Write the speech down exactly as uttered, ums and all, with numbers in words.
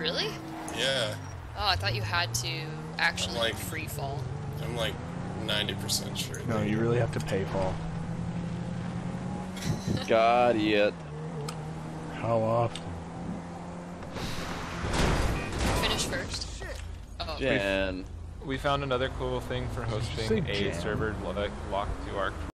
Really? Yeah. Oh, I thought you had to actually like- free fall. I'm like ninety percent sure. No, you really have to PayFall. Got it. How often? Finish first. Oh. Jen. We found another cool thing for Say hosting a jam. server lo locked to our